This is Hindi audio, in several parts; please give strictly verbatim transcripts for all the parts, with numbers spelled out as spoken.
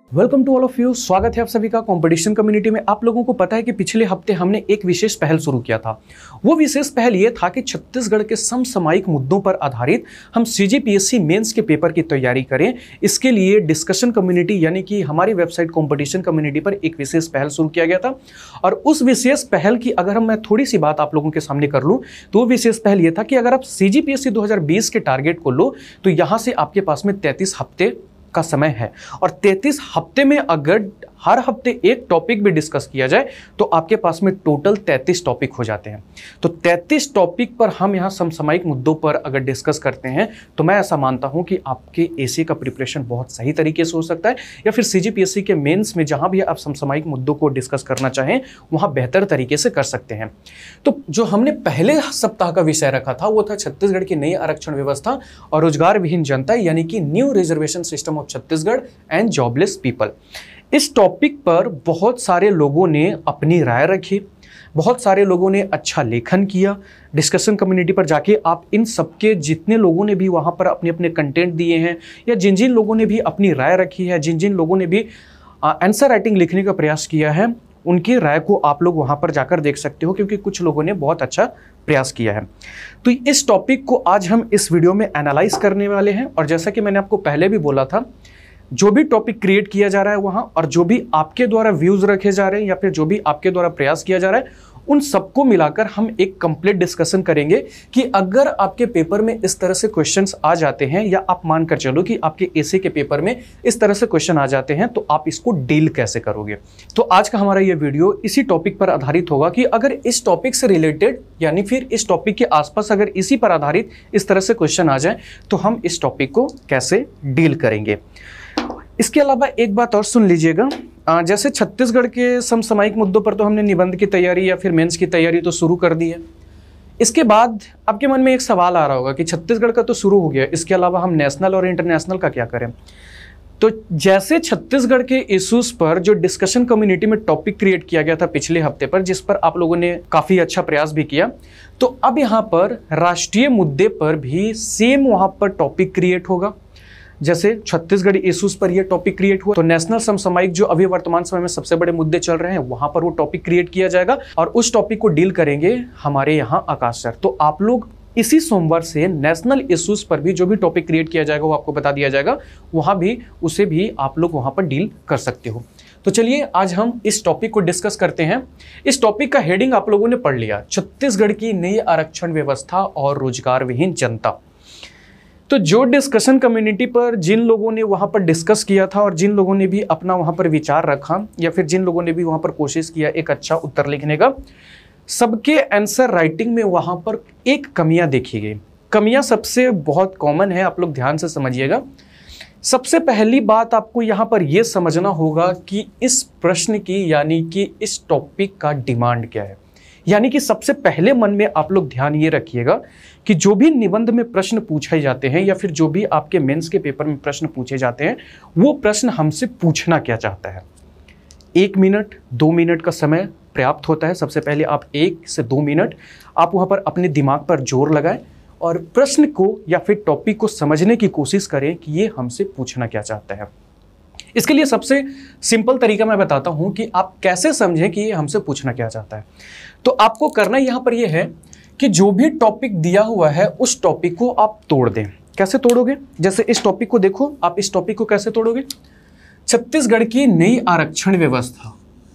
Welcome to all of you. स्वागत है आप सभी का कंपटीशन कम्युनिटी में। आप लोगों को पता है कि पिछले हफ्ते हमने एक विशेष पहल शुरू किया था। वो विशेष पहल ये था कि छत्तीसगढ़ के समसामयिक मुद्दों पर आधारित हम सीजीपीएससी मेंस के पेपर की तैयारी करें। इसके लिए डिस्कशन कम्युनिटी यानी कि हमारी वेबसाइट कंपटीशन कम्युनिटी पर एक विशेष पहल शुरू किया गया था। और उस विशेष पहल की अगर हम मैं थोड़ी सी बात आप लोगों के सामने कर लूँ तो वो विशेष पहल ये था कि अगर आप सीजीपीएससी दो हज़ार बीस के टारगेट को लो तो यहाँ से आपके पास में तैंतीस हफ्ते का समय है। और तैंतीस हफ्ते में अगर हर हफ्ते एक टॉपिक भी डिस्कस किया जाए तो आपके पास में टोटल तैंतीस टॉपिक हो जाते हैं। तो तैंतीस टॉपिक पर हम यहाँ समसामयिक मुद्दों पर अगर डिस्कस करते हैं तो मैं ऐसा मानता हूँ कि आपके एसी का प्रिपरेशन बहुत सही तरीके से हो सकता है, या फिर सीजीपीएससी के मेंस में जहाँ भी आप समसामयिक मुद्दों को डिस्कस करना चाहें वहाँ बेहतर तरीके से कर सकते हैं। तो जो हमने पहले सप्ताह का विषय रखा था वो था छत्तीसगढ़ की नई आरक्षण व्यवस्था और रोजगार विहीन जनता, यानी कि new reservation system of Chhattisgarh and jobless people. इस टॉपिक पर बहुत सारे लोगों ने अपनी राय रखी, बहुत सारे लोगों ने अच्छा लेखन किया। डिस्कशन कम्युनिटी पर जाके आप इन सबके जितने लोगों ने भी वहाँ पर अपने अपने कंटेंट दिए हैं या जिन जिन लोगों ने भी अपनी राय रखी है, जिन जिन लोगों ने भी आंसर राइटिंग लिखने का प्रयास किया है, उनकी राय को आप लोग वहाँ पर जाकर देख सकते हो, क्योंकि कुछ लोगों ने बहुत अच्छा प्रयास किया है। तो इस टॉपिक को आज हम इस वीडियो में एनालाइज करने वाले हैं। और जैसा कि मैंने आपको पहले भी बोला था, जो भी टॉपिक क्रिएट किया जा रहा है वहां और जो भी आपके द्वारा व्यूज रखे जा रहे हैं या फिर जो भी आपके द्वारा प्रयास किया जा रहा है, उन सबको मिलाकर हम एक कंप्लीट डिस्कशन करेंगे कि अगर आपके पेपर में इस तरह से क्वेश्चंस आ जाते हैं, या आप मानकर चलो कि आपके एसे के पेपर में इस तरह से क्वेश्चन आ जाते हैं, तो आप इसको डील कैसे करोगे। तो आज का हमारा ये वीडियो इसी टॉपिक पर आधारित होगा कि अगर इस टॉपिक से रिलेटेड यानी फिर इस टॉपिक के आसपास अगर इसी पर आधारित इस तरह से क्वेश्चन आ जाए तो हम इस टॉपिक को कैसे डील करेंगे। इसके अलावा एक बात और सुन लीजिएगा, जैसे छत्तीसगढ़ के समसामयिक मुद्दों पर तो हमने निबंध की तैयारी या फिर मेंस की तैयारी तो शुरू कर दी है। इसके बाद आपके मन में एक सवाल आ रहा होगा कि छत्तीसगढ़ का तो शुरू हो गया, इसके अलावा हम नेशनल और इंटरनेशनल का क्या करें। तो जैसे छत्तीसगढ़ के इश्यूज पर जो डिस्कशन कम्युनिटी में टॉपिक क्रिएट किया गया था पिछले हफ्ते पर, जिस पर आप लोगों ने काफ़ी अच्छा प्रयास भी किया, तो अब यहाँ पर राष्ट्रीय मुद्दे पर भी सेम वहाँ पर टॉपिक क्रिएट होगा। जैसे छत्तीसगढ़ इश्यूज पर यह टॉपिक क्रिएट हुआ तो नेशनल समसामयिक जो अभी वर्तमान समय में सबसे बड़े मुद्दे चल रहे हैं वहां पर वो टॉपिक क्रिएट किया जाएगा और उस टॉपिक को डील करेंगे हमारे यहाँ आकाश सर। तो आप लोग इसी सोमवार से नेशनल इश्यूज पर भी जो भी टॉपिक क्रिएट किया जाएगा वो आपको बता दिया जाएगा, वहां भी उसे भी आप लोग वहां पर डील कर सकते हो। तो चलिए आज हम इस टॉपिक को डिस्कस करते हैं। इस टॉपिक का हेडिंग आप लोगों ने पढ़ लिया, छत्तीसगढ़ की नई आरक्षण व्यवस्था और रोजगार विहीन जनता। तो जो डिस्कशन कम्युनिटी पर जिन लोगों ने वहाँ पर डिस्कस किया था और जिन लोगों ने भी अपना वहाँ पर विचार रखा या फिर जिन लोगों ने भी वहाँ पर कोशिश किया एक अच्छा उत्तर लिखने का, सबके आंसर राइटिंग में वहाँ पर एक कमियाँ देखी गई। कमियाँ सबसे बहुत कॉमन है, आप लोग ध्यान से समझिएगा। सबसे पहली बात आपको यहाँ पर यह समझना होगा कि इस प्रश्न की यानी कि इस टॉपिक का डिमांड क्या है। यानी कि सबसे पहले मन में आप लोग ध्यान ये रखिएगा कि जो भी निबंध में प्रश्न पूछे जाते हैं या फिर जो भी आपके मेंस के पेपर में प्रश्न पूछे जाते हैं, वो प्रश्न हमसे पूछना क्या चाहता है। एक मिनट दो मिनट का समय पर्याप्त होता है। सबसे पहले आप एक से दो मिनट आप वहाँ पर अपने दिमाग पर जोर लगाएं और प्रश्न को या फिर टॉपिक को समझने की कोशिश करें कि ये हमसे पूछना क्या चाहता है। इसके लिए सबसे सिंपल तरीका मैं बताता हूं कि आप कैसे समझें कि ये हमसे पूछना क्या चाहता है। तो आपको करना यहां पर यह है कि जो भी टॉपिक दिया हुआ है उस टॉपिक को आप तोड़ दें। कैसे तोड़ोगे? जैसे इस टॉपिक को देखो, आप इस टॉपिक को कैसे तोड़ोगे? छत्तीसगढ़ की नई आरक्षण व्यवस्था,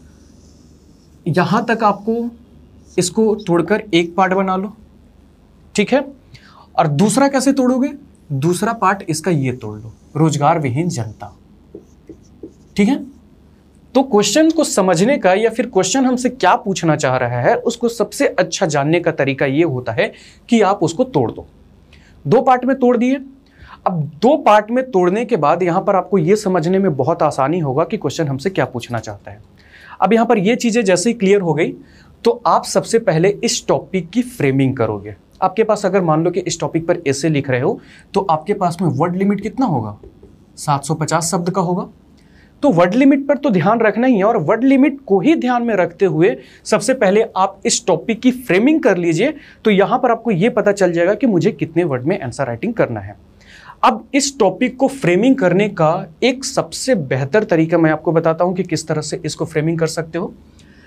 यहां तक आपको इसको तोड़कर एक पार्ट बना लो, ठीक है। और दूसरा कैसे तोड़ोगे? दूसरा पार्ट इसका ये तोड़ लो, रोजगार विहीन जनता, ठीक है। तो क्वेश्चन को समझने का या फिर क्वेश्चन हमसे क्या पूछना चाह रहा है उसको सबसे अच्छा जानने का तरीका यह होता है कि आप उसको तोड़ दो। दो पार्ट में तोड़ दिए। अब दो पार्ट में तोड़ने के बाद यहां पर आपको यह समझने में बहुत आसानी होगा कि क्वेश्चन हमसे क्या पूछना चाहता है। अब यहां पर यह चीजें जैसे ही क्लियर हो गई तो आप सबसे पहले इस टॉपिक की फ्रेमिंग करोगे। आपके पास अगर मान लो कि इस टॉपिक पर ऐसे लिख रहे हो तो आपके पास में वर्ड लिमिट कितना होगा? सात सौ पचास शब्द का होगा। तो वर्ड लिमिट पर तो ध्यान रखना ही है और वर्ड लिमिट को ही ध्यान में रखते हुए सबसे पहले आप इस टॉपिक की फ्रेमिंग कर लीजिए। तो यहां पर आपको यह पता चल जाएगा कि मुझे कितने वर्ड में आंसर राइटिंग करना है। अब इस टॉपिक को फ्रेमिंग करने का एक सबसे बेहतर तरीका मैं आपको बताता हूं कि किस तरह से इसको फ्रेमिंग कर सकते हो।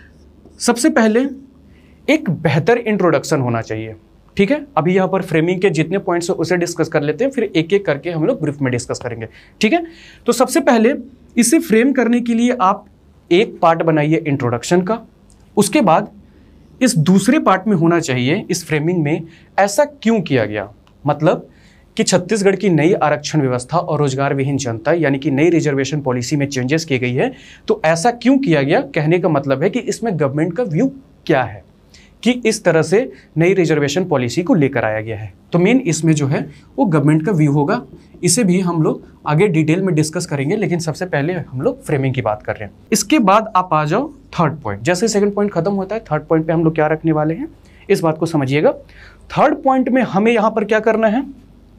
सबसे पहले एक बेहतर इंट्रोडक्शन होना चाहिए, ठीक है। अभी यहाँ पर फ्रेमिंग के जितने पॉइंट्स हैं उसे डिस्कस कर लेते हैं, फिर एक एक करके हम लोग ब्रीफ में डिस्कस करेंगे, ठीक है। तो सबसे पहले इसे फ्रेम करने के लिए आप एक पार्ट बनाइए इंट्रोडक्शन का, उसके बाद इस दूसरे पार्ट में होना चाहिए इस फ्रेमिंग में ऐसा क्यों किया गया, मतलब कि छत्तीसगढ़ की नई आरक्षण व्यवस्था और रोजगार विहीन जनता यानी कि नई रिजर्वेशन पॉलिसी में चेंजेस की गई है, तो ऐसा क्यों किया गया, कहने का मतलब है कि इसमें गवर्नमेंट का व्यू क्या है कि इस तरह से नई रिजर्वेशन पॉलिसी को लेकर आया गया है। तो मेन इसमें जो है वो गवर्नमेंट का व्यू होगा, इसे भी हम लोग आगे डिटेल में डिस्कस करेंगे, लेकिन सबसे पहले हम लोग फ्रेमिंग की बात कर रहे हैं। इसके बाद आप आ जाओ थर्ड पॉइंट। जैसे सेकंड पॉइंट खत्म होता है, थर्ड पॉइंट पे हम लोग क्या रखने वाले हैं, इस बात को समझिएगा। थर्ड पॉइंट में हमें यहाँ पर क्या करना है,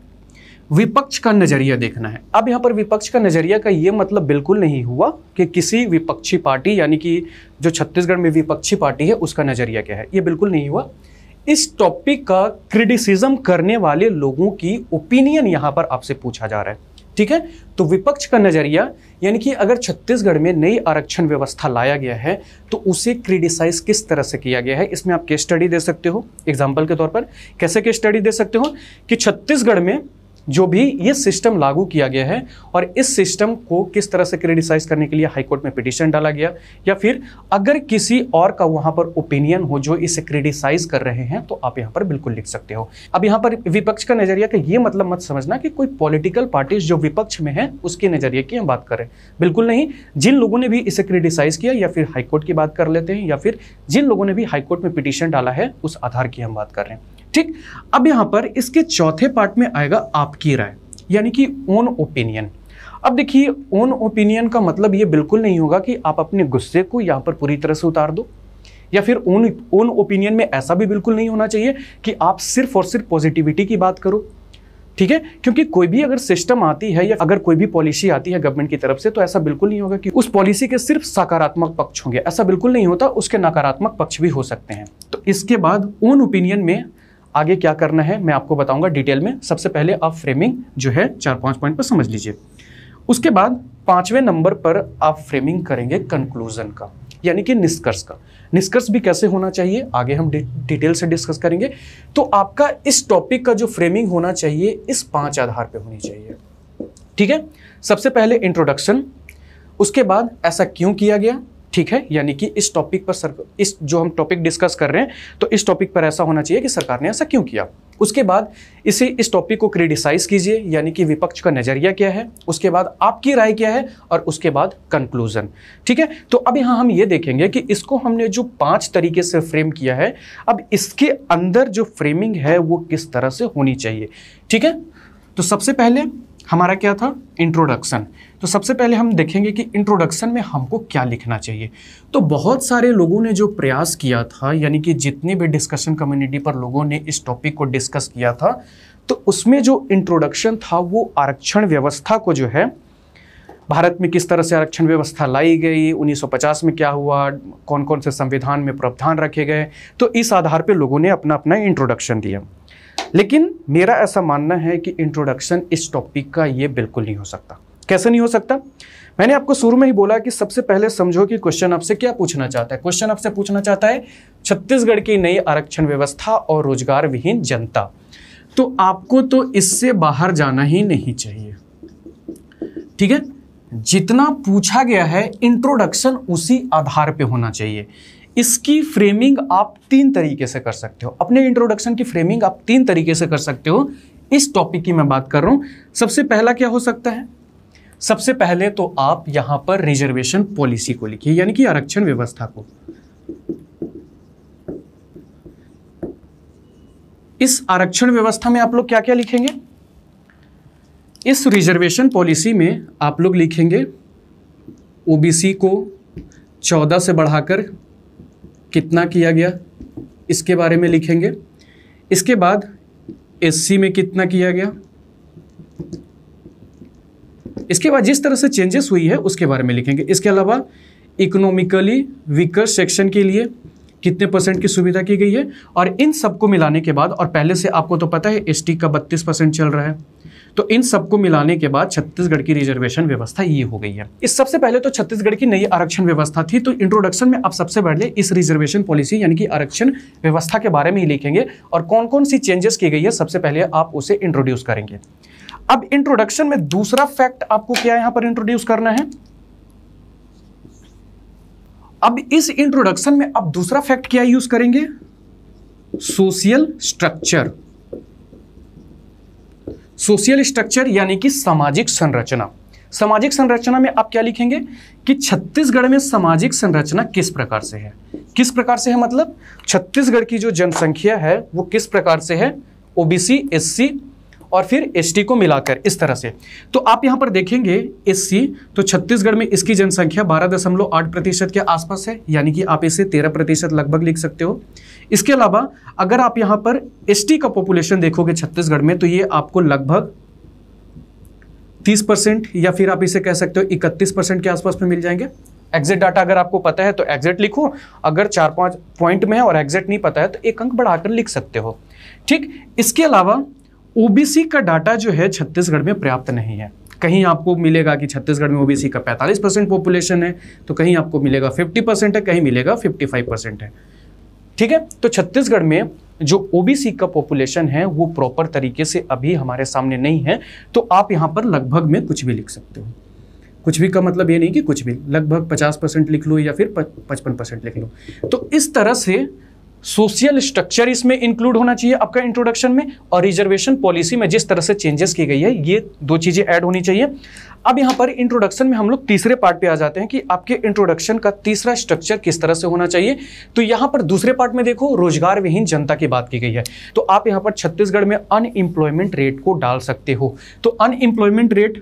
विपक्ष का नजरिया देखना है। अब यहाँ पर विपक्ष का नजरिया का ये मतलब बिल्कुल नहीं हुआ कि किसी विपक्षी पार्टी यानी कि जो छत्तीसगढ़ में विपक्षी पार्टी है उसका नजरिया क्या है, ये बिल्कुल नहीं हुआ। इस टॉपिक का क्रिटिसिज्म करने वाले लोगों की ओपिनियन यहाँ पर आपसे पूछा जा रहा है, ठीक है। तो विपक्ष का नजरिया यानी कि अगर छत्तीसगढ़ में नई आरक्षण व्यवस्था लाया गया है तो उसे क्रिटिसाइज किस तरह से किया गया है, इसमें आप केस स्टडी दे सकते हो। एग्जाम्पल के तौर पर कैसे केस स्टडी दे सकते हो कि छत्तीसगढ़ में जो भी ये सिस्टम लागू किया गया है और इस सिस्टम को किस तरह से क्रिटिसाइज करने के लिए हाईकोर्ट में पिटीशन डाला गया, या फिर अगर किसी और का वहां पर ओपिनियन हो जो इसे क्रिटिसाइज कर रहे हैं तो आप यहां पर बिल्कुल लिख सकते हो। अब यहां पर विपक्ष का नजरिया का ये मतलब मत समझना कि कोई पॉलिटिकल पार्टी जो विपक्ष में है उसके नजरिए की हम बात कर रहे हैं, बिल्कुल नहीं। जिन लोगों ने भी इसे क्रिटिसाइज किया या फिर हाईकोर्ट की बात कर लेते हैं, या फिर जिन लोगों ने भी हाईकोर्ट में पिटीशन डाला है उस आधार की हम बात कर रहे हैं, ठीक। अब यहां पर इसके चौथे पार्ट में आएगा आपकी राय यानी कि ओन ओपिनियन। अब देखिए ओन ओपिनियन का मतलब ये बिल्कुल नहीं होगा कि आप अपने गुस्से को यहां पर पूरी तरह से उतार दो, या फिर ओन ओन ओपिनियन में ऐसा भी बिल्कुल नहीं होना चाहिए कि आप सिर्फ और सिर्फ पॉजिटिविटी की बात करो, ठीक है। क्योंकि कोई भी अगर सिस्टम आती है या अगर कोई भी पॉलिसी आती है गवर्नमेंट की तरफ से तो ऐसा बिल्कुल नहीं होगा कि उस पॉलिसी के सिर्फ सकारात्मक पक्ष होंगे, ऐसा बिल्कुल नहीं होता, उसके नकारात्मक पक्ष भी हो सकते हैं। तो इसके बाद ओन ओपिनियन में आगे क्या करना है मैं आपको बताऊंगा डिटेल में। सबसे पहले आप फ्रेमिंग जो है चार पांच पॉइंट पर समझ लीजिए। उसके बाद पांचवें नंबर पर आप फ्रेमिंग करेंगे कंक्लूजन का यानी कि निष्कर्ष का। निष्कर्ष भी कैसे होना चाहिए आगे हम डि, डिटेल से डिस्कस करेंगे। तो आपका इस टॉपिक का जो फ्रेमिंग होना चाहिए इस पांच आधार पे होनी चाहिए, ठीक है। सबसे पहले इंट्रोडक्शन, उसके बाद ऐसा क्यों किया गया, ठीक है, यानी कि इस टॉपिक पर सर इस जो हम टॉपिक डिस्कस कर रहे हैं तो इस टॉपिक पर ऐसा होना चाहिए कि सरकार ने ऐसा क्यों किया। उसके बाद इसे इस टॉपिक को क्रिटिसाइज कीजिए यानी कि विपक्ष का नजरिया क्या है, उसके बाद आपकी राय क्या है और उसके बाद कंक्लूजन, ठीक है। तो अब यहाँ हम ये देखेंगे कि इसको हमने जो पांच तरीके से फ्रेम किया है, अब इसके अंदर जो फ्रेमिंग है वो किस तरह से होनी चाहिए, ठीक है। तो सबसे पहले हमारा क्या था, इंट्रोडक्शन। तो सबसे पहले हम देखेंगे कि इंट्रोडक्शन में हमको क्या लिखना चाहिए। तो बहुत सारे लोगों ने जो प्रयास किया था यानी कि जितने भी डिस्कशन कम्युनिटी पर लोगों ने इस टॉपिक को डिस्कस किया था तो उसमें जो इंट्रोडक्शन था वो आरक्षण व्यवस्था को जो है भारत में किस तरह से आरक्षण व्यवस्था लाई गई, उन्नीस सौ पचास में क्या हुआ, कौन कौन से संविधान में प्रावधान रखे गए, तो इस आधार पर लोगों ने अपना अपना इंट्रोडक्शन दिया। लेकिन मेरा ऐसा मानना है कि इंट्रोडक्शन इस टॉपिक का ये बिल्कुल नहीं हो सकता। कैसे नहीं हो सकता, मैंने आपको शुरू में ही बोला कि सबसे पहले समझो कि क्वेश्चन आपसे क्या पूछना चाहता है। क्वेश्चन आपसे पूछना चाहता है छत्तीसगढ़ की नई आरक्षण व्यवस्था और रोजगार विहीन जनता, तो आपको तो इससे बाहर जाना ही नहीं चाहिए, ठीक है। जितना पूछा गया है इंट्रोडक्शन उसी आधार पे होना चाहिए। इसकी फ्रेमिंग आप तीन तरीके से कर सकते हो, अपने इंट्रोडक्शन की फ्रेमिंग आप तीन तरीके से कर सकते हो। इस टॉपिक की मैं बात कर रहा हूं। सबसे पहला क्या हो सकता है, सबसे पहले तो आप यहां पर रिजर्वेशन पॉलिसी को लिखिए यानी कि आरक्षण व्यवस्था को। इस आरक्षण व्यवस्था में आप लोग क्या क्या लिखेंगे, इस रिजर्वेशन पॉलिसी में आप लोग लिखेंगे ओबीसी को चौदह से बढ़ाकर कितना किया गया इसके बारे में लिखेंगे। इसके बाद एससी में कितना किया गया, इसके बाद जिस तरह से चेंजेस हुई है उसके बारे में लिखेंगे। इसके अलावा इकोनॉमिकली वीकर सेक्शन के लिए कितने परसेंट की सुविधा की गई है, और इन सबको मिलाने के बाद, और पहले से आपको तो पता है एसटी का बत्तीस परसेंट चल रहा है, तो इन सबको मिलाने के बाद छत्तीसगढ़ की रिजर्वेशन व्यवस्था ये हो गई है। इस सबसे पहले तो छत्तीसगढ़ की नई आरक्षण व्यवस्था थी, तो इंट्रोडक्शन में आप सबसे पहले इस रिजर्वेशन पॉलिसी यानी कि आरक्षण व्यवस्था के बारे में ही लिखेंगे और कौन कौन सी चेंजेस की गई है सबसे पहले आप उसे इंट्रोड्यूस करेंगे। अब इंट्रोडक्शन में दूसरा फैक्ट आपको क्या यहां पर इंट्रोड्यूस करना है। अब इस इंट्रोडक्शन में आप दूसरा फैक्ट क्या यूज करेंगे, सोशल स्ट्रक्चर। सोशल स्ट्रक्चर यानी कि सामाजिक संरचना। सामाजिक संरचना में आप क्या लिखेंगे कि छत्तीसगढ़ में सामाजिक संरचना किस प्रकार से है। किस प्रकार से है मतलब छत्तीसगढ़ की जो जनसंख्या है वो किस प्रकार से है, ओबीसी, एससी और फिर एसटी को मिलाकर इस तरह से। तो आप यहां पर देखेंगे एससी, तो छत्तीसगढ़ में इसकी जनसंख्या बारह दशमलव आठ प्रतिशत के आसपास है, यानी कि आप इसे तेरह प्रतिशत लगभग लिख सकते हो। इसके अलावा अगर आप यहां पर एसटी का पॉपुलेशन देखोगे छत्तीसगढ़ में तो ये आपको लगभग तीस परसेंट या फिर आप इसे कह सकते हो इकतीस परसेंट के आसपास में मिल जाएंगे। एग्जैक्ट डाटा अगर आपको पता है तो एग्जैक्ट लिखो, अगर चार पांच पॉइंट में है और एग्जैक्ट नहीं पता है तो एक अंक बढ़ाकर लिख सकते हो। ठीक, इसके अलावा ओबीसी का डाटा जो है छत्तीसगढ़ में पर्याप्त नहीं है। कहीं आपको मिलेगा कि छत्तीसगढ़ में ओबीसी का पैंतालीस परसेंट पॉपुलेशन है, तो कहीं आपको मिलेगा पचास परसेंट है, कहीं मिलेगा पचपन परसेंट है। ठीक है, तो छत्तीसगढ़ में जो ओबीसी का पॉपुलेशन है वो प्रॉपर तरीके से अभी हमारे सामने नहीं है, तो आप यहां पर लगभग में कुछ भी लिख सकते हो। कुछ भी का मतलब ये नहीं कि कुछ भी, लगभग पचास परसेंट लिख लो या फिर पचपन परसेंट लिख लो। तो इस तरह से सोशल स्ट्रक्चर इसमें इंक्लूड होना चाहिए आपका इंट्रोडक्शन में, और रिजर्वेशन पॉलिसी में जिस तरह से चेंजेस की गई है ये दो चीजें ऐड होनी चाहिए। अब यहां पर इंट्रोडक्शन में हम लोग तीसरे पार्ट पे आ जाते हैं कि आपके इंट्रोडक्शन का तीसरा स्ट्रक्चर किस तरह से होना चाहिए। तो यहां पर दूसरे पार्ट में देखो रोजगार विहीन जनता की बात की गई है, तो आप यहां पर छत्तीसगढ़ में अनएम्प्लॉयमेंट रेट को डाल सकते हो। तो अनएम्प्लॉयमेंट रेट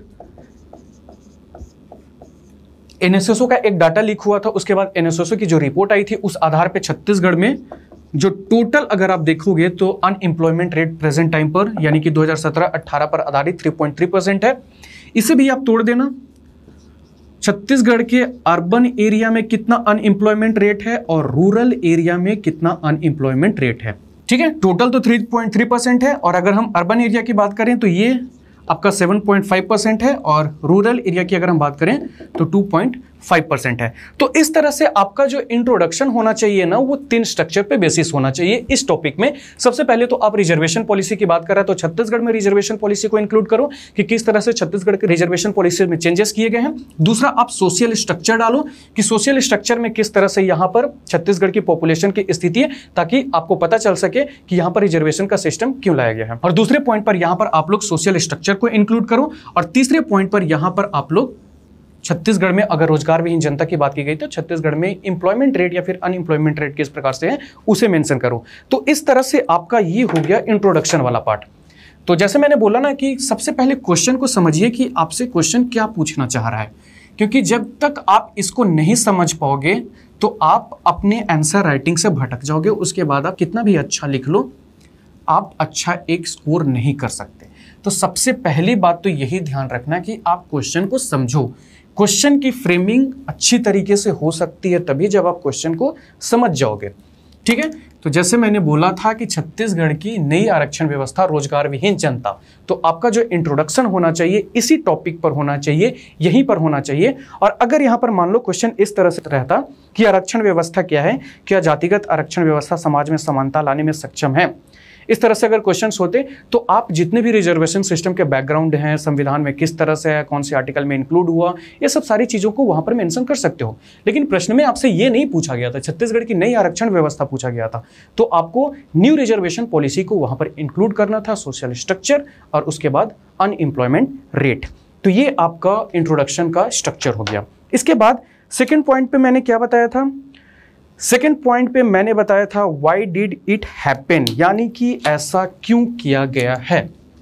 एनएसएसओ का एक डाटा लीक हुआ था, उसके बाद एनएसएसओ की जो रिपोर्ट आई थी उस आधार पे छत्तीसगढ़ में जो टोटल अगर आप देखोगे तो अनएम्प्लॉयमेंट रेट प्रेजेंट टाइम पर यानी कि दो हज़ार सत्रह अठारह पर आधारित तीन पॉइंट तीन परसेंट है। इसे भी आप तोड़ देना, छत्तीसगढ़ के अर्बन एरिया में कितना अनएम्प्लॉयमेंट रेट है और रूरल एरिया में कितना अनएम्प्लॉयमेंट रेट है। ठीक है, टोटल तो तीन पॉइंट तीन परसेंट है, और अगर हम अर्बन एरिया की बात करें तो ये आपका सात पॉइंट पाँच परसेंट है, और रूरल एरिया की अगर हम बात करें तो दो पॉइंट पाँच परसेंट है। तो इस तरह से आपका जो इंट्रोडक्शन होना चाहिए ना वो तीन स्ट्रक्चर पे बेसिस होना चाहिए इस टॉपिक में। सबसे पहले तो आप रिजर्वेशन पॉलिसी की बात कर रहे हैं तो छत्तीसगढ़ में रिजर्वेशन पॉलिसी को इंक्लूड करो कि किस तरह से छत्तीसगढ़ के रिजर्वेशन पॉलिसी में चेंजेस किए गए हैं। दूसरा, आप सोशल स्ट्रक्चर डालो कि सोशल स्ट्रक्चर में किस तरह से यहाँ पर छत्तीसगढ़ की पॉपुलेशन की स्थिति है, ताकि आपको पता चल सके कि यहाँ पर रिजर्वेशन का सिस्टम क्यों लाया गया है। और दूसरे पॉइंट पर यहाँ पर आप लोग सोशल स्ट्रक्चर को इंक्लूड करो, और तीसरे पॉइंट पर यहाँ पर आप लोग छत्तीसगढ़ में अगर रोजगार विहीन जनता की बात की गई तो छत्तीसगढ़ में इंप्लॉयमेंट रेट या फिर अनएम्प्लॉयमेंट रेट किस प्रकार से है उसे मेंशन करो। तो इस तरह से आपका ये हो गया इंट्रोडक्शन वाला पार्ट। तो जैसे मैंने बोला ना कि सबसे पहले क्वेश्चन को समझिए कि आपसे क्वेश्चन क्या पूछना चाह रहा है, क्योंकि जब तक आप इसको नहीं समझ पाओगे तो आप अपने आंसर राइटिंग से भटक जाओगे। उसके बाद आप कितना भी अच्छा लिख लो, आप अच्छा एक स्कोर नहीं कर सकते। तो सबसे पहली बात तो यही ध्यान रखना कि आप क्वेश्चन को समझो। क्वेश्चन की फ्रेमिंग अच्छी तरीके से हो सकती है तभी जब आप क्वेश्चन को समझ जाओगे। ठीक है, तो जैसे मैंने बोला था कि छत्तीसगढ़ की नई आरक्षण व्यवस्था, रोजगार विहीन जनता, तो आपका जो इंट्रोडक्शन होना चाहिए इसी टॉपिक पर होना चाहिए, यहीं पर होना चाहिए। और अगर यहाँ पर मान लो क्वेश्चन इस तरह से रहता कि आरक्षण व्यवस्था क्या है, क्या जातिगत आरक्षण व्यवस्था समाज में समानता लाने में सक्षम है, इस तरह से अगर क्वेश्चंस होते तो आप जितने भी रिजर्वेशन सिस्टम के बैकग्राउंड हैं, संविधान में किस तरह से है, कौन से आर्टिकल में इंक्लूड हुआ, ये सब सारी चीज़ों को वहाँ पर मेंशन कर सकते हो। लेकिन प्रश्न में आपसे ये नहीं पूछा गया था, छत्तीसगढ़ की नई आरक्षण व्यवस्था पूछा गया था, तो आपको न्यू रिजर्वेशन पॉलिसी को वहाँ पर इंक्लूड करना था, सोशल स्ट्रक्चर और उसके बाद अनएम्प्लॉयमेंट रेट। तो ये आपका इंट्रोडक्शन का स्ट्रक्चर हो गया। इसके बाद सेकेंड पॉइंट पे मैंने क्या बताया था, सेकेंड पॉइंट पे मैंने बताया था व्हाई डिड इट हैपन, यानी कि ऐसा क्यों किया गया है।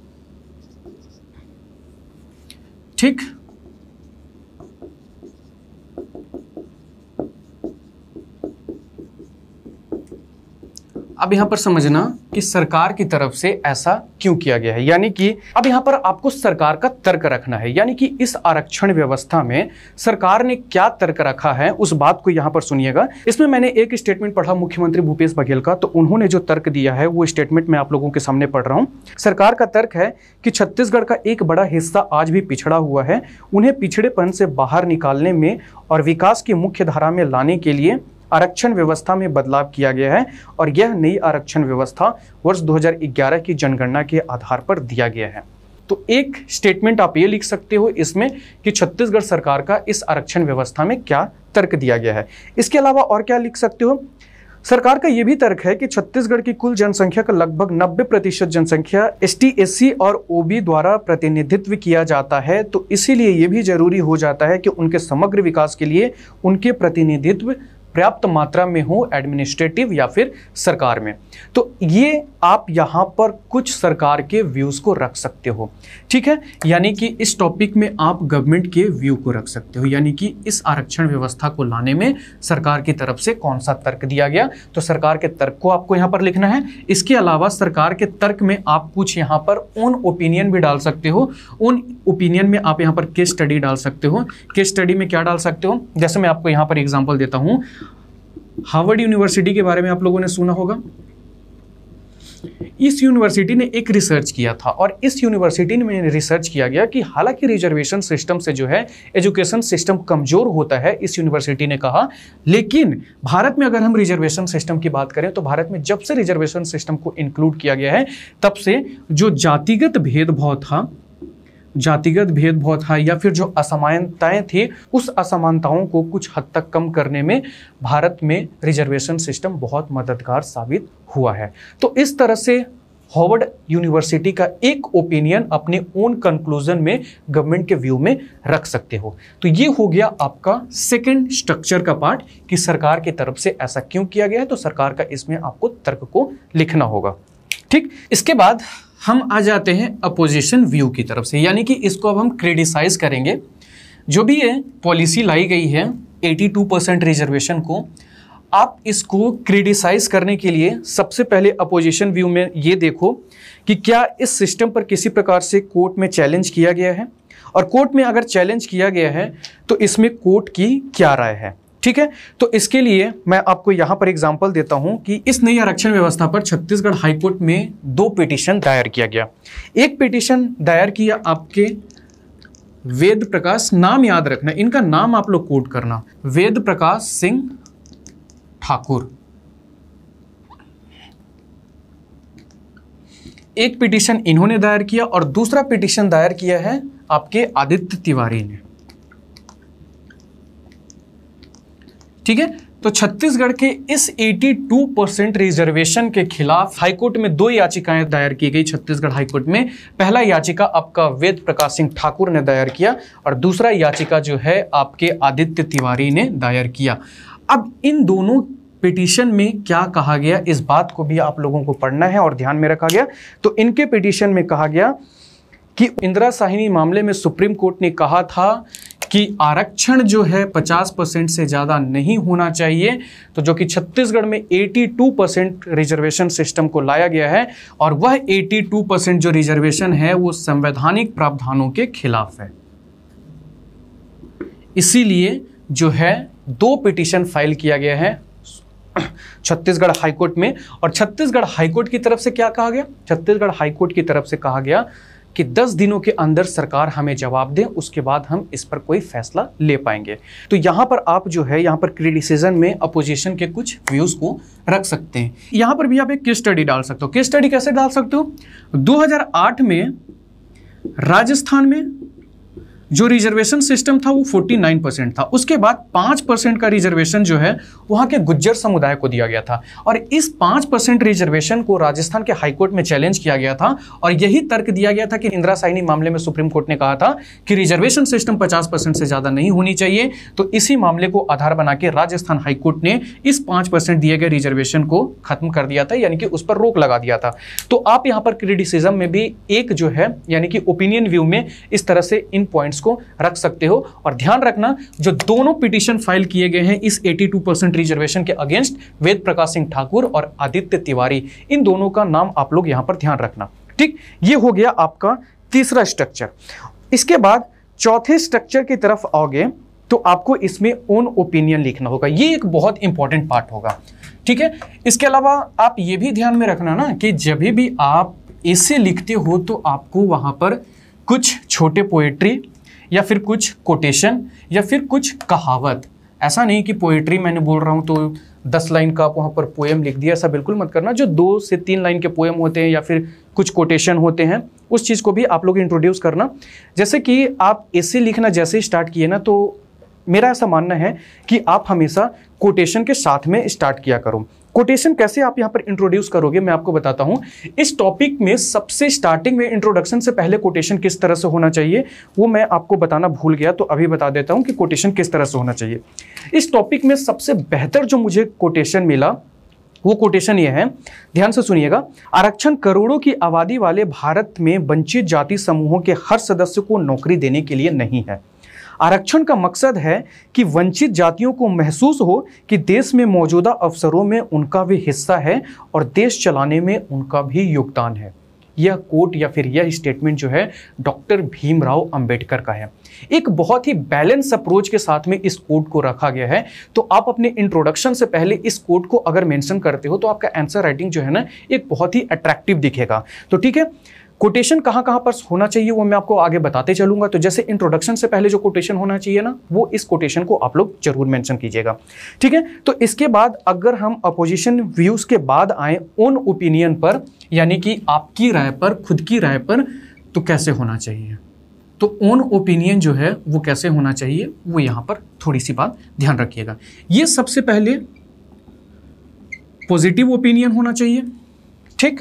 ठीक, अब यहाँ पर समझना कि सरकार की तरफ से ऐसा क्यों किया गया है, यानी कि अब यहाँ पर आपको सरकार का तर्क रखना है, यानी कि इस आरक्षण व्यवस्था में सरकार ने क्या तर्क रखा है उस बात को यहाँ पर सुनिएगा। इसमें मैंने एक स्टेटमेंट पढ़ा मुख्यमंत्री भूपेश बघेल का, तो उन्होंने जो तर्क दिया है वो स्टेटमेंट मैं आप लोगों के सामने पढ़ रहा हूँ। सरकार का तर्क है कि छत्तीसगढ़ का एक बड़ा हिस्सा आज भी पिछड़ा हुआ है, उन्हें पिछड़ेपन से बाहर निकालने में और विकास की मुख्य धारा में लाने के लिए आरक्षण व्यवस्था में बदलाव किया गया है और यह नई आरक्षण व्यवस्था वर्ष दो हज़ार ग्यारह की जनगणना के आधार पर दिया गया है। तो एक स्टेटमेंट आप ये लिख सकते हो इसमें कि छत्तीसगढ़ सरकार का इस आरक्षण व्यवस्था में क्या तर्क दिया गया है। इसके अलावा और क्या लिख सकते हो, सरकार का यह भी तर्क है कि छत्तीसगढ़ की कुल जनसंख्या का लगभग नब्बे प्रतिशत जनसंख्या एसटी, एससी और ओबी द्वारा प्रतिनिधित्व किया जाता है, तो इसीलिए यह भी जरूरी हो जाता है कि उनके समग्र विकास के लिए उनके प्रतिनिधित्व पर्याप्त मात्रा में हो एडमिनिस्ट्रेटिव या फिर सरकार में। तो ये आप यहाँ पर कुछ सरकार के व्यूज को रख सकते हो, ठीक है, यानी कि इस टॉपिक में आप गवर्नमेंट के व्यू को रख सकते हो, यानी कि इस आरक्षण व्यवस्था को लाने में सरकार की तरफ से कौन सा तर्क दिया गया, तो सरकार के तर्क को आपको यहाँ पर लिखना है। इसके अलावा सरकार के तर्क में आप कुछ यहाँ पर ओन ओपिनियन भी डाल सकते हो। उन ओपिनियन में आप यहाँ पर केस स्टडी डाल सकते हो। केस स्टडी में क्या डाल सकते हो, जैसे मैं आपको यहाँ पर एग्जाम्पल देता हूँ, हार्वर्ड यूनिवर्सिटी के बारे में आप लोगों ने सुना होगा। इस यूनिवर्सिटी ने एक रिसर्च किया था और इस यूनिवर्सिटी में रिसर्च किया गया कि हालांकि रिजर्वेशन सिस्टम से जो है एजुकेशन सिस्टम कमजोर होता है, इस यूनिवर्सिटी ने कहा, लेकिन भारत में अगर हम रिजर्वेशन सिस्टम की बात करें तो भारत में जब से रिजर्वेशन सिस्टम को इंक्लूड किया गया है तब से जो जातिगत भेदभाव था जातिगत भेदभाव था या फिर जो असमानताएं थी, उस असमानताओं को कुछ हद तक कम करने में भारत में रिजर्वेशन सिस्टम बहुत मददगार साबित हुआ है। तो इस तरह से हार्वर्ड यूनिवर्सिटी का एक ओपिनियन अपने ओन कंक्लूजन में गवर्नमेंट के व्यू में रख सकते हो। तो ये हो गया आपका सेकंड स्ट्रक्चर का पार्ट कि सरकार की तरफ से ऐसा क्यों किया गया है, तो सरकार का इसमें आपको तर्क को लिखना होगा, ठीक। इसके बाद हम आ जाते हैं अपोजिशन व्यू की तरफ से, यानी कि इसको अब हम क्रिटिसाइज करेंगे। जो भी ये पॉलिसी लाई गई है बयासी परसेंट रिजर्वेशन को, आप इसको क्रिटिसाइज करने के लिए सबसे पहले अपोजिशन व्यू में ये देखो कि क्या इस सिस्टम पर किसी प्रकार से कोर्ट में चैलेंज किया गया है, और कोर्ट में अगर चैलेंज किया गया है तो इसमें कोर्ट की क्या राय है, ठीक है। तो इसके लिए मैं आपको यहां पर एग्जांपल देता हूं कि इस नई आरक्षण व्यवस्था पर छत्तीसगढ़ हाईकोर्ट में दो पिटीशन दायर किया गया। एक पिटीशन दायर किया आपके वेद प्रकाश, नाम याद रखना, इनका नाम आप लोग कोट करना, वेद प्रकाश सिंह ठाकुर। एक पिटीशन इन्होंने दायर किया और दूसरा पिटीशन दायर किया है आपके आदित्य तिवारी ने, ठीक है। तो छत्तीसगढ़ के इस बयासी परसेंट रिजर्वेशन के खिलाफ हाईकोर्ट में दो याचिकाएं दायर की गई छत्तीसगढ़ हाईकोर्ट में। पहला याचिका आपका वेद प्रकाश सिंह ठाकुर ने दायर किया और दूसरा याचिका जो है आपके आदित्य तिवारी ने दायर किया। अब इन दोनों पिटीशन में क्या कहा गया, इस बात को भी आप लोगों को पढ़ना है और ध्यान में रखा गया। तो इनके पिटीशन में कहा गया कि इंदिरा साहिनी मामले में सुप्रीम कोर्ट ने कहा था कि आरक्षण जो है पचास परसेंट से ज़्यादा नहीं होना चाहिए, तो जो कि छत्तीसगढ़ में बयासी परसेंट रिजर्वेशन सिस्टम को लाया गया है और वह बयासी परसेंट जो रिजर्वेशन है वो संवैधानिक प्रावधानों के खिलाफ है। इसीलिए जो है दो पिटीशन फाइल किया गया है छत्तीसगढ़ हाईकोर्ट में, और छत्तीसगढ़ हाईकोर्ट की तरफ से क्या कहा गया, छत्तीसगढ़ हाईकोर्ट की तरफ से कहा गया कि दस दिनों के अंदर सरकार हमें जवाब दे, उसके बाद हम इस पर कोई फैसला ले पाएंगे। तो यहाँ पर आप जो है यहाँ पर क्रिटिसिज्म में अपोजिशन के कुछ व्यूज को रख सकते हैं। यहाँ पर भी आप एक केस स्टडी डाल सकते हो। केस स्टडी कैसे डाल सकते हो, दो हज़ार आठ में राजस्थान में जो रिजर्वेशन सिस्टम था वो उनचास परसेंट था, उसके बाद पाँच परसेंट का रिजर्वेशन जो है वहाँ के गुज्जर समुदाय को दिया गया था, और इस पाँच परसेंट रिजर्वेशन को राजस्थान के हाईकोर्ट में चैलेंज किया गया था और यही तर्क दिया गया था कि इंदिरा साहिनी मामले में सुप्रीम कोर्ट ने कहा था कि रिजर्वेशन सिस्टम पचास परसेंट से ज़्यादा नहीं होनी चाहिए। तो इसी मामले को आधार बना के राजस्थान हाईकोर्ट ने इस पाँच परसेंट दिए गए रिजर्वेशन को खत्म कर दिया था, यानी कि उस पर रोक लगा दिया था। तो आप यहाँ पर क्रिटिसिज्म में भी एक जो है यानी कि ओपिनियन व्यू में इस तरह से इन पॉइंट्स को रख सकते हो। और ध्यान रखना, जो दोनों पिटीशन फाइल किए गए हैं इस बयासी परसेंट रिजर्वेशन के अगेंस्ट, वेद प्रकाश सिंह ठाकुर और आदित्य तिवारी, इन दोनों का नाम आप लोग यहां पर ध्यान रखना। ठीक, ये हो गया आपका तीसरा स्ट्रक्चर। इसके बाद चौथे स्ट्रक्चर की तरफ आओगे तो आपको इसमें ओन ओपिनियन लिखना होगा। ये एक बहुत इंपॉर्टेंट पार्ट होगा। ठीक है, इसके अलावा आप ये भी ध्यान में रखना ना कि जब भी आप इसे लिखते हो तो आपको वहां पर कुछ छोटे पोएट्री या फिर कुछ कोटेशन या फिर कुछ कहावत, ऐसा नहीं कि पोएट्री मैंने बोल रहा हूं तो दस लाइन का आप वहां पर पोएम लिख दिया, ऐसा बिल्कुल मत करना। जो दो से तीन लाइन के पोएम होते हैं या फिर कुछ कोटेशन होते हैं, उस चीज़ को भी आप लोग इंट्रोड्यूस करना। जैसे कि आप ऐसे लिखना जैसे स्टार्ट किए ना, तो मेरा ऐसा मानना है कि आप हमेशा कोटेशन के साथ में स्टार्ट किया करो। कोटेशन कैसे आप यहाँ पर इंट्रोड्यूस करोगे मैं आपको बताता हूँ। इस टॉपिक में सबसे स्टार्टिंग में इंट्रोडक्शन से पहले कोटेशन किस तरह से होना चाहिए वो मैं आपको बताना भूल गया, तो अभी बता देता हूँ कि कोटेशन किस तरह से होना चाहिए। इस टॉपिक में सबसे बेहतर जो मुझे कोटेशन मिला वो कोटेशन ये है, ध्यान से सुनिएगा। आरक्षण करोड़ों की आबादी वाले भारत में वंचित जाति समूहों के हर सदस्य को नौकरी देने के लिए नहीं है। आरक्षण का मकसद है कि वंचित जातियों को महसूस हो कि देश में मौजूदा अवसरों में उनका भी हिस्सा है और देश चलाने में उनका भी योगदान है। यह कोट या फिर यह स्टेटमेंट जो है डॉक्टर भीमराव अंबेडकर का है। एक बहुत ही बैलेंस अप्रोच के साथ में इस कोट को रखा गया है। तो आप अपने इंट्रोडक्शन से पहले इस कोट को अगर मेंशन करते हो तो आपका आंसर राइटिंग जो है ना एक बहुत ही अट्रैक्टिव दिखेगा। तो ठीक है, कोटेशन कहाँ कहाँ पर होना चाहिए वो मैं आपको आगे बताते चलूंगा। तो जैसे इंट्रोडक्शन से पहले जो कोटेशन होना चाहिए ना, वो इस कोटेशन को आप लोग जरूर मेंशन कीजिएगा। ठीक है, तो इसके बाद अगर हम अपोजिशन व्यूज के बाद आए ओन ओपिनियन पर, यानी कि आपकी राय पर, खुद की राय पर, तो कैसे होना चाहिए। तो ओन ओपिनियन जो है वो कैसे होना चाहिए वो यहाँ पर थोड़ी सी बात ध्यान रखिएगा। ये सबसे पहले पॉजिटिव ओपिनियन होना चाहिए। ठीक,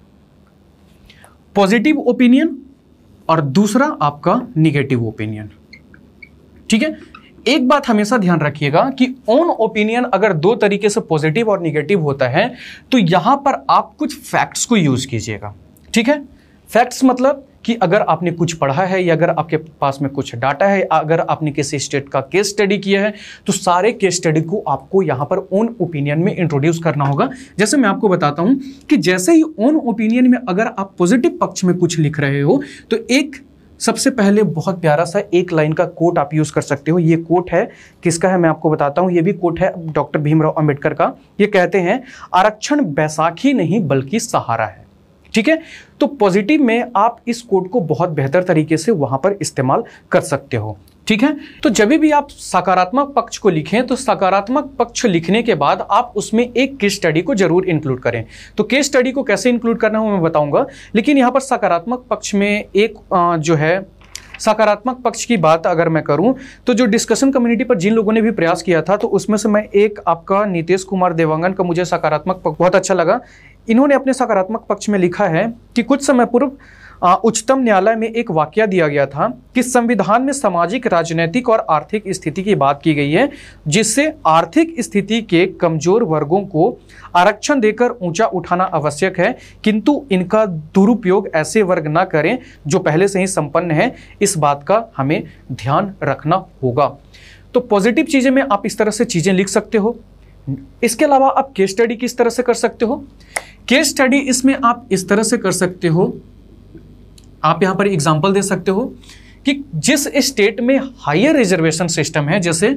पॉजिटिव ओपिनियन और दूसरा आपका निगेटिव ओपिनियन। ठीक है, एक बात हमेशा ध्यान रखिएगा कि ओन ओपिनियन अगर दो तरीके से पॉजिटिव और निगेटिव होता है तो यहां पर आप कुछ फैक्ट्स को यूज कीजिएगा। ठीक है, फैक्ट्स मतलब कि अगर आपने कुछ पढ़ा है या अगर आपके पास में कुछ डाटा है, अगर आपने किसी स्टेट का केस स्टडी किया है, तो सारे केस स्टडी को आपको यहाँ पर ओन ओपिनियन में इंट्रोड्यूस करना होगा। जैसे मैं आपको बताता हूँ कि जैसे ही ओन ओपिनियन में अगर आप पॉजिटिव पक्ष में कुछ लिख रहे हो तो एक सबसे पहले बहुत प्यारा सा एक लाइन का कोट आप यूज कर सकते हो। ये कोट है, किसका है मैं आपको बताता हूँ। ये भी कोट है डॉक्टर भीमराव अंबेडकर का। ये कहते हैं, आरक्षण बैसाखी नहीं बल्कि सहारा है। ठीक है, तो पॉजिटिव में आप इस कोड को बहुत बेहतर तरीके से वहां पर इस्तेमाल कर सकते हो। ठीक है, तो जब भी आप सकारात्मक पक्ष को लिखें तो सकारात्मक पक्ष लिखने के बाद आप उसमें एक केस स्टडी को जरूर इंक्लूड करें। तो केस स्टडी को कैसे इंक्लूड करना है वो मैं बताऊंगा, लेकिन यहां पर सकारात्मक पक्ष में एक जो है सकारात्मक पक्ष की बात अगर मैं करूं तो जो डिस्कशन कम्युनिटी पर जिन लोगों ने भी प्रयास किया था, तो उसमें से मैं एक आपका नीतीश कुमार देवांगन का मुझे सकारात्मक पक्ष बहुत अच्छा लगा। इन्होंने अपने सकारात्मक पक्ष में लिखा है कि कुछ समय पूर्व उच्चतम न्यायालय में एक वाकया दिया गया था कि संविधान में सामाजिक, राजनीतिक और आर्थिक स्थिति की बात की गई है, जिससे आर्थिक स्थिति के कमजोर वर्गों को आरक्षण देकर ऊंचा उठाना आवश्यक है, किंतु इनका दुरुपयोग ऐसे वर्ग ना करें जो पहले से ही संपन्न है। इस बात का हमें ध्यान रखना होगा। तो पॉजिटिव चीजें में आप इस तरह से चीजें लिख सकते हो। इसके अलावा आप केस स्टडी किस तरह से कर सकते हो। केस स्टडी इसमें आप इस तरह से कर सकते हो, आप यहां पर एग्जांपल दे सकते हो कि जिस स्टेट में हायर रिजर्वेशन सिस्टम है, जैसे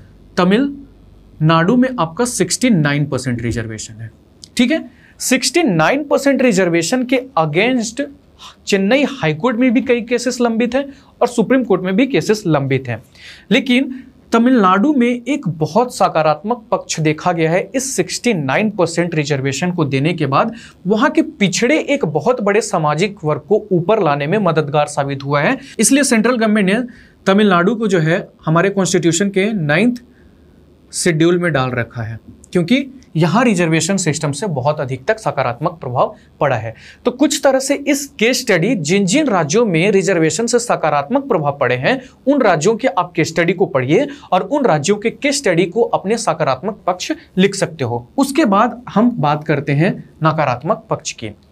तमिलनाडु में आपका उनहत्तर परसेंट रिजर्वेशन है। ठीक है, उनहत्तर परसेंट रिजर्वेशन के अगेंस्ट चेन्नई हाईकोर्ट में भी कई केसेस लंबित हैं और सुप्रीम कोर्ट में भी केसेस लंबित हैं, लेकिन तमिलनाडु में एक बहुत सकारात्मक पक्ष देखा गया है इस उनहत्तर परसेंट रिजर्वेशन को देने के बाद। वहां के पिछड़े एक बहुत बड़े सामाजिक वर्ग को ऊपर लाने में मददगार साबित हुआ है। इसलिए सेंट्रल गवर्नमेंट ने तमिलनाडु को जो है हमारे कॉन्स्टिट्यूशन के नाइन्थ शेड्यूल में डाल रखा है, क्योंकि यहां रिजर्वेशन सिस्टम से बहुत अधिक तक सकारात्मक प्रभाव पड़ा है। तो कुछ तरह से इस केस स्टडी जिन जिन राज्यों में रिजर्वेशन से सकारात्मक प्रभाव पड़े हैं उन राज्यों के आप केस स्टडी को पढ़िए और उन राज्यों के केस स्टडी को अपने सकारात्मक पक्ष लिख सकते हो। उसके बाद हम बात करते हैं नकारात्मक पक्ष की।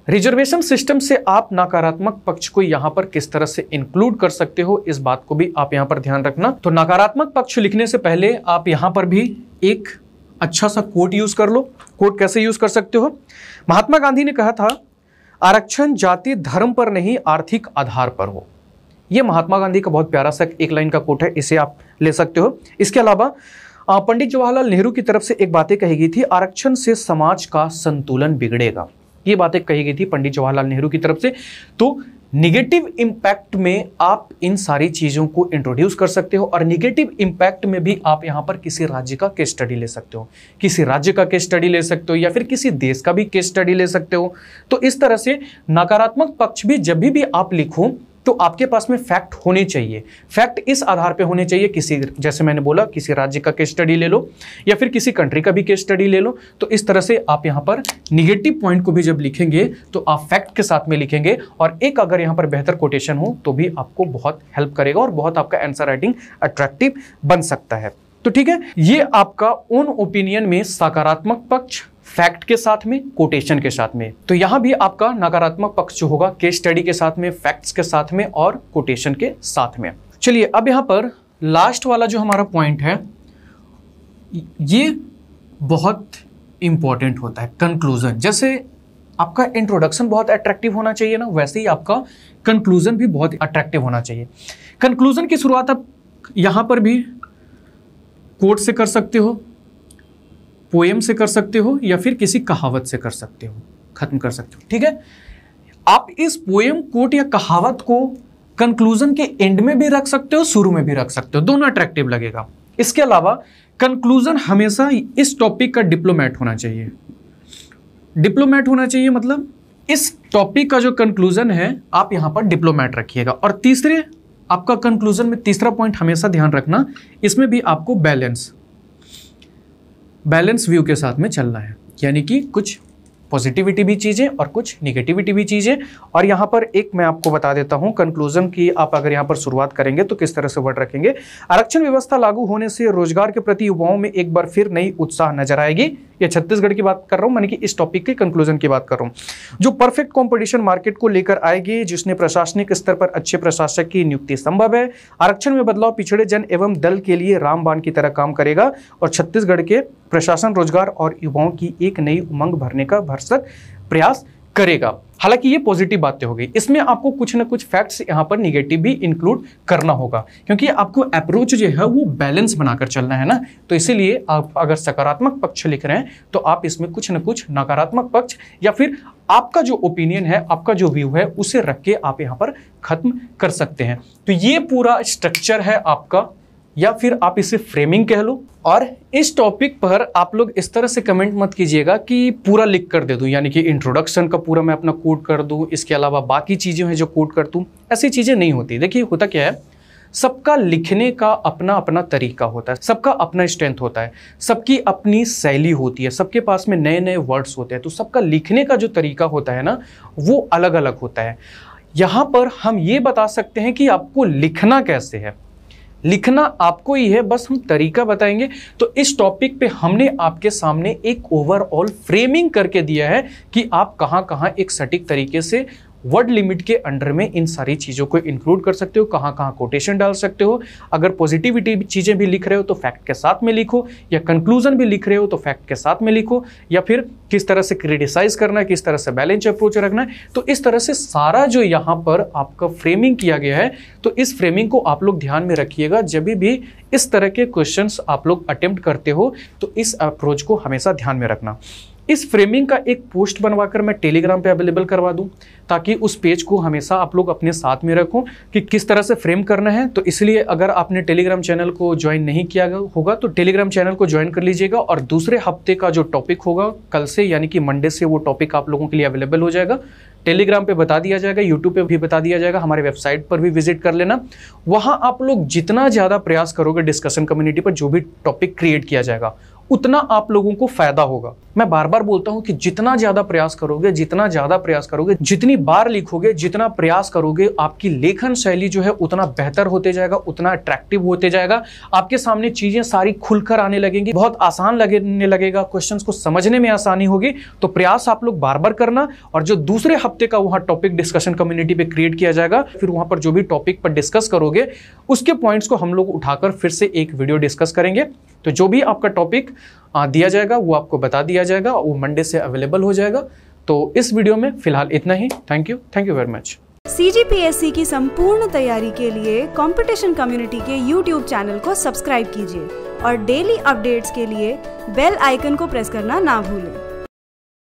रिजर्वेशन सिस्टम से आप नकारात्मक पक्ष को यहां पर किस तरह से इंक्लूड कर सकते हो, इस बात को भी आप यहां पर ध्यान रखना। तो नकारात्मक पक्ष लिखने से पहले आप यहां पर भी एक अच्छा सा कोट यूज कर लो। कोट कैसे यूज कर सकते हो? महात्मा गांधी ने कहा था, आरक्षण जाति धर्म पर नहीं आर्थिक आधार पर हो। यह महात्मा गांधी का बहुत प्यारा सा एक लाइन का कोट है, इसे आप ले सकते हो। इसके अलावा पंडित जवाहरलाल नेहरू की तरफ से एक बातें कही गई थी, आरक्षण से समाज का संतुलन बिगड़ेगा। ये बातें कही गई थी पंडित जवाहरलाल नेहरू की तरफ से। तो निगेटिव इंपैक्ट में आप इन सारी चीजों को इंट्रोड्यूस कर सकते हो और निगेटिव इंपैक्ट में भी आप यहां पर किसी राज्य का केस स्टडी ले सकते हो, किसी राज्य का केस स्टडी ले सकते हो या फिर किसी देश का भी केस स्टडी ले सकते हो। तो इस तरह से नकारात्मक पक्ष भी जब भी, भी आप लिखो तो आपके पास में फैक्ट होने चाहिए। फैक्ट इस आधार पे होने चाहिए, किसी, जैसे मैंने बोला, किसी राज्य का केस स्टडी ले लो या फिर किसी कंट्री का भी केस स्टडी ले लो। तो इस तरह से आप यहाँ पर निगेटिव पॉइंट को भी जब लिखेंगे तो आप फैक्ट के साथ में लिखेंगे और एक अगर यहाँ पर बेहतर कोटेशन हो तो भी आपको बहुत हेल्प करेगा और बहुत आपका आंसर राइटिंग अट्रैक्टिव बन सकता है। तो ठीक है, ये आपका उन ओपिनियन में सकारात्मक पक्ष फैक्ट के साथ में, कोटेशन के साथ में। तो यहां भी आपका नकारात्मक पक्ष जो होगा केस स्टडी के साथ में, फैक्ट्स के साथ में और कोटेशन के साथ में। चलिए अब यहां पर लास्ट वाला जो हमारा पॉइंट है, ये बहुत इंपॉर्टेंट होता है, कंक्लूजन। जैसे आपका इंट्रोडक्शन बहुत अट्रैक्टिव होना चाहिए ना, वैसे ही आपका कंक्लूजन भी बहुत अट्रैक्टिव होना चाहिए। कंक्लूजन की शुरुआत आप यहां पर भी कोट से कर सकते हो, पोएम से कर सकते हो या फिर किसी कहावत से कर सकते हो, खत्म कर सकते हो। ठीक है, आप इस पोएम, कोट या कहावत को कंक्लूजन के एंड में भी रख सकते हो, शुरू में भी रख सकते हो, दोनों अट्रैक्टिव लगेगा। इसके अलावा कंक्लूजन हमेशा इस टॉपिक का डिप्लोमेट होना चाहिए। डिप्लोमेट होना चाहिए मतलब इस टॉपिक का जो कंक्लूजन है आप यहां पर डिप्लोमेट रखिएगा। और तीसरे, आपका कंक्लूजन में तीसरा पॉइंट हमेशा ध्यान रखना, इसमें भी आपको बैलेंस बैलेंस व्यू के साथ में चलना है, यानी कि कुछ पॉजिटिविटी भी चीज़ें और कुछ निगेटिविटी भी चीज़ें। और यहाँ पर एक मैं आपको बता देता हूँ कंक्लूजन की, आप अगर यहाँ पर शुरुआत करेंगे तो किस तरह से वर्ड रखेंगे। आरक्षण व्यवस्था लागू होने से रोजगार के प्रति युवाओं में एक बार फिर नई उत्साह नजर आएगी। ये छत्तीसगढ़ की बात कर रहा हूँ, माने कि इस टॉपिक के कंक्लूजन की बात कर रहा हूँ, जो परफेक्ट कंपटीशन मार्केट को लेकर आएगी, जिसने प्रशासनिक स्तर पर अच्छे प्रशासक की नियुक्ति संभव है। आरक्षण में बदलाव पिछड़े जन एवं दल के लिए रामबाण की तरह काम करेगा और छत्तीसगढ़ के प्रशासन रोजगार और युवाओं की एक नई उमंग भरने का भरसक प्रयास करेगा। हालांकि ये पॉजिटिव बातें हो गई, इसमें आपको कुछ ना कुछ फैक्ट्स यहाँ पर निगेटिव भी इंक्लूड करना होगा, क्योंकि आपको अप्रोच जो है वो बैलेंस बनाकर चलना है ना। तो इसीलिए आप अगर सकारात्मक पक्ष लिख रहे हैं तो आप इसमें कुछ ना कुछ नकारात्मक पक्ष या फिर आपका जो ओपिनियन है, आपका जो व्यू है, उसे रख के आप यहाँ पर खत्म कर सकते हैं। तो ये पूरा स्ट्रक्चर है आपका, या फिर आप इसे फ्रेमिंग कह लो। और इस टॉपिक पर आप लोग इस तरह से कमेंट मत कीजिएगा कि पूरा लिख कर दे दूं, यानी कि इंट्रोडक्शन का पूरा मैं अपना कोट कर दूं, इसके अलावा बाकी चीज़ें हैं जो कोट कर दूं। ऐसी चीज़ें नहीं होती। देखिए होता क्या है, सबका लिखने का अपना अपना तरीका होता है, सबका अपना स्ट्रेंथ होता है, सबकी अपनी शैली होती है, सबके पास में नए नए वर्ड्स होते हैं। तो सबका लिखने का जो तरीका होता है ना, वो अलग अलग होता है। यहाँ पर हम ये बता सकते हैं कि आपको लिखना कैसे है, लिखना आपको ही है, बस हम तरीका बताएंगे। तो इस टॉपिक पे हमने आपके सामने एक ओवरऑल फ्रेमिंग करके दिया है कि आप कहाँ कहाँ एक सटीक तरीके से वर्ड लिमिट के अंडर में इन सारी चीज़ों को इंक्लूड कर सकते हो, कहाँ कहाँ कोटेशन डाल सकते हो। अगर पॉजिटिविटी चीज़ें भी लिख रहे हो तो फैक्ट के साथ में लिखो, या कंक्लूजन भी लिख रहे हो तो फैक्ट के साथ में लिखो, या फिर किस तरह से क्रिटिसाइज करना है, किस तरह से बैलेंस अप्रोच रखना है। तो इस तरह से सारा जो यहाँ पर आपका फ्रेमिंग किया गया है, तो इस फ्रेमिंग को आप लोग ध्यान में रखिएगा। जब भी इस तरह के क्वेश्चंस आप लोग अटेम्प्ट करते हो तो इस अप्रोच को हमेशा ध्यान में रखना। इस फ्रेमिंग का एक पोस्ट बनवाकर मैं टेलीग्राम पे अवेलेबल करवा दूं, ताकि उस पेज को हमेशा आप लोग अपने साथ में रखो कि किस तरह से फ्रेम करना है। तो इसलिए अगर आपने टेलीग्राम चैनल को ज्वाइन नहीं किया होगा तो टेलीग्राम चैनल को ज्वाइन कर लीजिएगा। और दूसरे हफ्ते का जो टॉपिक होगा कल से, यानी कि मंडे से, वो टॉपिक आप लोगों के लिए अवेलेबल हो जाएगा। टेलीग्राम पे बता दिया जाएगा, यूट्यूब पे भी बता दिया जाएगा, हमारे वेबसाइट पर भी विजिट कर लेना। वहाँ आप लोग जितना ज़्यादा प्रयास करोगे डिस्कशन कम्युनिटी पर जो भी टॉपिक क्रिएट किया जाएगा, उतना आप लोगों को फायदा होगा। मैं बार बार बोलता हूं कि जितना ज्यादा प्रयास करोगे, जितना ज्यादा प्रयास करोगे, जितनी बार लिखोगे, जितना प्रयास करोगे, आपकी लेखन शैली जो है उतना बेहतर होते जाएगा, उतना अट्रैक्टिव होते जाएगा। आपके सामने चीजें सारी खुलकर आने लगेंगी, बहुत आसान लगने लगेगा, क्वेश्चंस को समझने में आसानी होगी। तो प्रयास आप लोग बार बार करना, और जो दूसरे हफ्ते का वहां टॉपिक डिस्कशन कम्युनिटी पे क्रिएट किया जाएगा, फिर वहां पर जो भी टॉपिक पर डिस्कस करोगे उसके पॉइंट्स को हम लोग उठाकर फिर से एक वीडियो डिस्कस करेंगे। तो जो भी आपका टॉपिक दिया जाएगा वो आपको बता दिया जाएगा, वो मंडे से अवेलेबल हो जाएगा। तो इस वीडियो में फिलहाल इतना ही। Thank you thank you very much. CGPSC की संपूर्ण तैयारी के लिए कंपटीशन कम्युनिटी के यूट्यूब चैनल को सब्सक्राइब कीजिए और डेली अपडेट्स के लिए बेल आइकन को प्रेस करना ना भूलें।